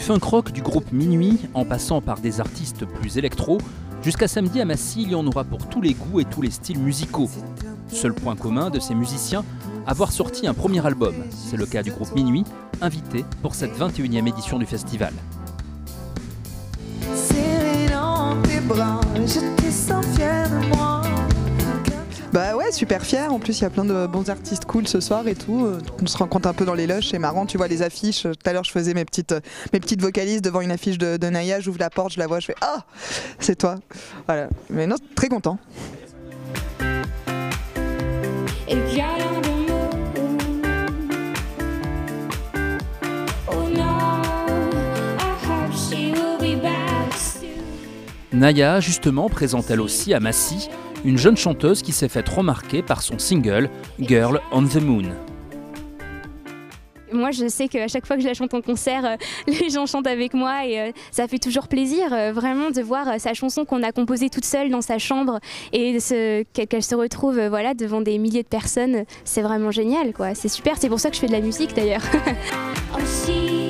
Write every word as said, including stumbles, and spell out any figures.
funk rock du groupe Minuit, en passant par des artistes plus électro, jusqu'à samedi à Massy, il y en aura pour tous les goûts et tous les styles musicaux. Seul point commun de ces musiciens, avoir sorti un premier album. C'est le cas du groupe Minuit, invité pour cette vingt et unième édition du festival. Bah ouais, super fier. En plus, il y a plein de bons artistes cool ce soir et tout. On se rencontre un peu dans les loges, c'est marrant. Tu vois les affiches. Tout à l'heure, je faisais mes petites, mes petites vocalises devant une affiche de, de Naya. J'ouvre la porte, je la vois, je fais ah, c'est toi. Voilà. Mais non, très content. Naya, justement, présente elle aussi à Massy une jeune chanteuse qui s'est faite remarquer par son single Girl on the Moon. Moi, je sais qu'à chaque fois que je la chante en concert, euh, les gens chantent avec moi et euh, ça fait toujours plaisir euh, vraiment de voir euh, sa chanson qu'on a composée toute seule dans sa chambre et qu'elle qu'elle se retrouve euh, voilà, devant des milliers de personnes. C'est vraiment génial, quoi. C'est super, c'est pour ça que je fais de la musique d'ailleurs.